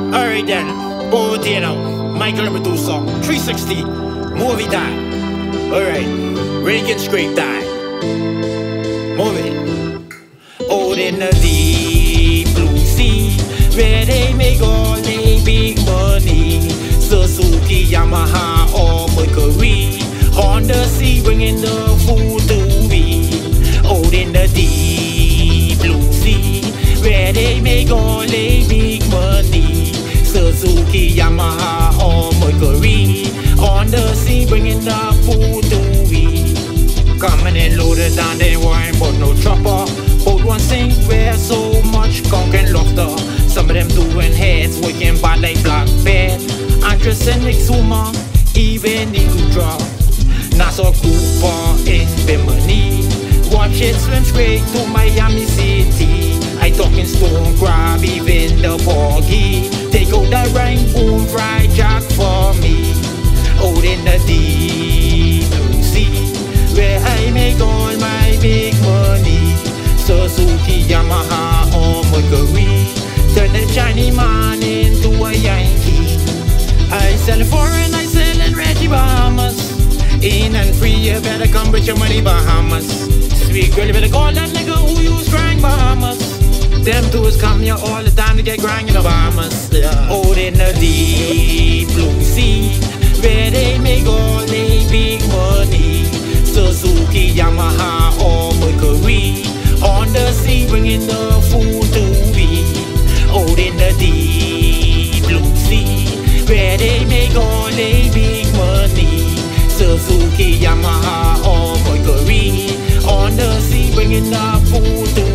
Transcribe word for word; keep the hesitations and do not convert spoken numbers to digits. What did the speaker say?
Alright then, both you know, Michael Medusa, three sixty, movie time. Alright, Reagan scrape time. Move it. Out in the deep blue sea, where they make all the big money. Suzuki, Yamaha or Mercury, Honda Sea bringing the food to me. Out in the deep blue sea, where they make all the big money. Suzuki, Yamaha or Mercury, Honda Sea bringing the food to me. Coming in loaded down, they weren't but no chopper. Both one sink where so much conk and laughter. Some of them doing heads, working bad like Black Bear. Andres and Exuma, even Indra. Nassau Cooper in Bimini. Watch it swim straight to Miami City. I talking stone crab, even the boggy. Take out the rainbow, fried jack for me. Out in the deep blue sea, where I make all my big money. Suzuki, Yamaha or Mercury, turn the Chinese man into a Yankee. I sell foreign, I sell in Reggie Bahamas. In and free, you better come with your money, Bahamas. Sweet girl, you better call that nigga who use crying Bahamas. Them tours come here all the time to get grind in the Bahamas. Yeah. Out in the deep blue sea, where they make all the big money. Suzuki, Yamaha or Mercury, on the sea bringing the food to me. Out in the deep blue sea, where they make all the big money. Suzuki, Yamaha or Mercury, on the sea bringing the food to